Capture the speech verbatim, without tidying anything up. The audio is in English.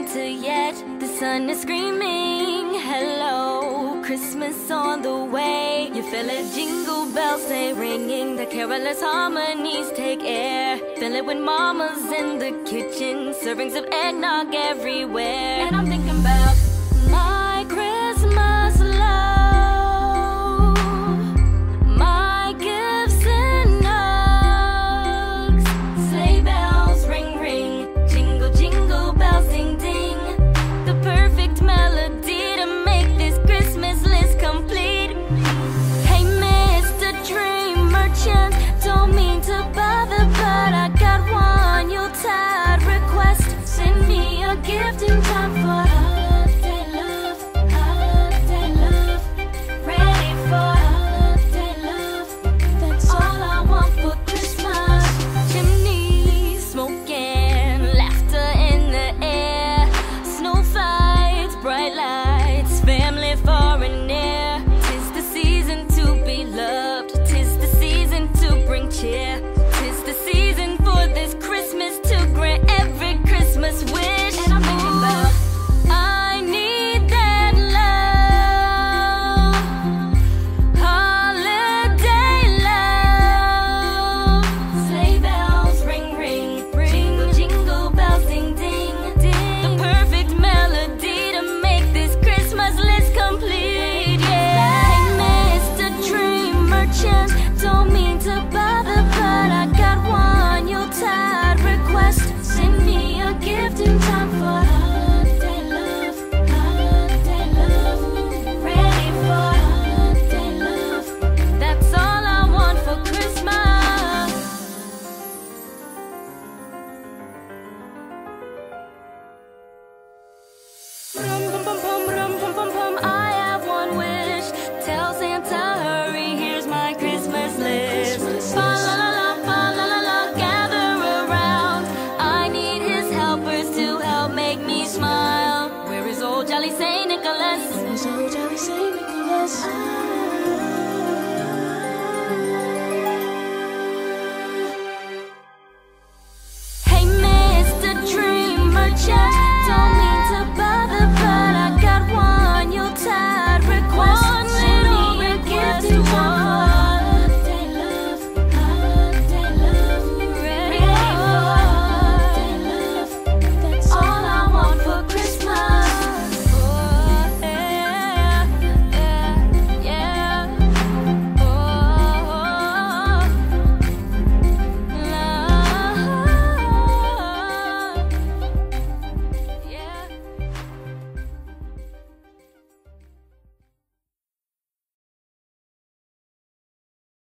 winter yet. The sun is screaming, hello, Christmas on the way. You feel it, jingle bells say ringing, the carolers' harmonies take air. Feel it when mama's in the kitchen, servings of eggnog everywhere. And I'm thinking about